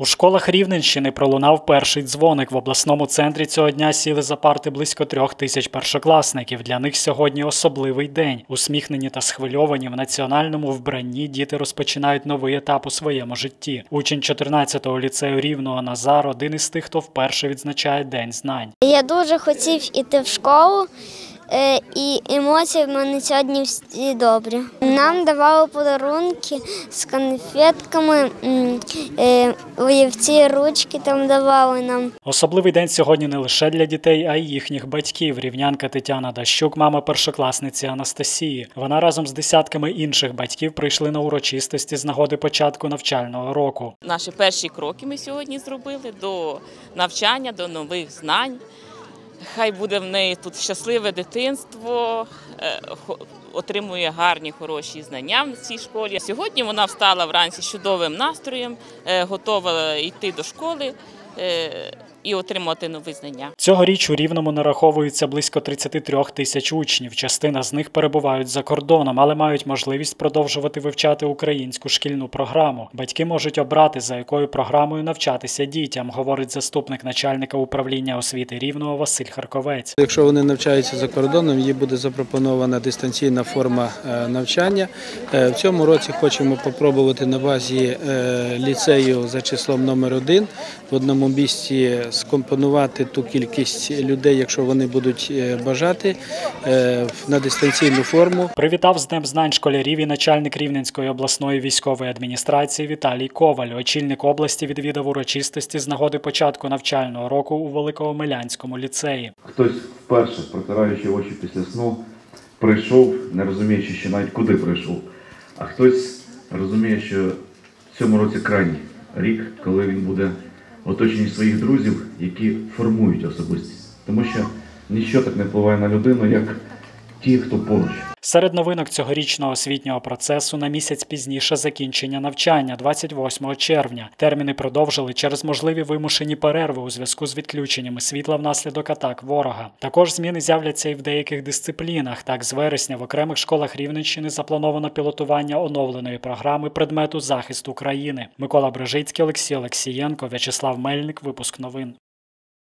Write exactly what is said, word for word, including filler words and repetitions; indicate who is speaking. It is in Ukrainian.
Speaker 1: У школах Рівненщини пролунав перший дзвоник. В обласному центрі цього дня сіли за парти близько трьох тисяч першокласників. Для них сьогодні особливий день. Усміхнені та схвильовані в національному вбранні діти розпочинають новий етап у своєму житті. Учень чотирнадцятого ліцею Рівного Назар – один із тих, хто вперше відзначає День знань.
Speaker 2: Я дуже хотів іти в школу. І емоції в мене сьогодні всі добрі. Нам давали подарунки з конфетками, олівці, ручки там давали нам.
Speaker 1: Особливий день сьогодні не лише для дітей, а й їхніх батьків. Рівнянка Тетяна Дащук – мама першокласниці Анастасії. Вона разом з десятками інших батьків прийшли на урочистості з нагоди початку навчального року.
Speaker 3: Наші перші кроки ми сьогодні зробили до навчання, до нових знань. Хай буде в неї тут щасливе дитинство, отримує гарні, хороші знання в цій школі. Сьогодні вона встала вранці з чудовим настроєм, готова йти до школи і отримати нові знання.
Speaker 1: Цьогоріч у Рівному нараховується близько тридцяти трьох тисяч учнів. Частина з них перебувають за кордоном, але мають можливість продовжувати вивчати українську шкільну програму. Батьки можуть обрати, за якою програмою навчатися дітям, говорить заступник начальника управління освіти Рівного Василь Харковець.
Speaker 4: Якщо вони навчаються за кордоном, їм буде запропонована дистанційна форма навчання. В цьому році хочемо спробувати на базі ліцею за числом номер один в одному місці скомпонувати ту кількість людей, якщо вони будуть бажати, на дистанційну форму.
Speaker 1: Привітав з Днем знань школярів і начальник Рівненської обласної військової адміністрації Віталій Коваль. Очільник області відвідав урочистості з нагоди початку навчального року у Великоомелянському ліцеї.
Speaker 5: Хтось вперше, протираючи очі після сну, прийшов, не розуміючи ще навіть куди прийшов. А хтось розуміє, що в цьому році крайній рік, коли він буде в оточенні своїх друзів, які формують особистість. Тому що ніщо так не впливає на людину, як ті, хто поруч.
Speaker 1: Серед новинок цьогорічного освітнього процесу на місяць пізніше закінчення навчання – двадцять восьмого червня. Терміни продовжили через можливі вимушені перерви у зв'язку з відключеннями світла внаслідок атак ворога. Також зміни з'являться і в деяких дисциплінах. Так, з вересня в окремих школах Рівненщини заплановано пілотування оновленої програми предмету захисту країни. Микола Брижицький, Олексій Олексієнко, В'ячеслав Мельник. Випуск новин.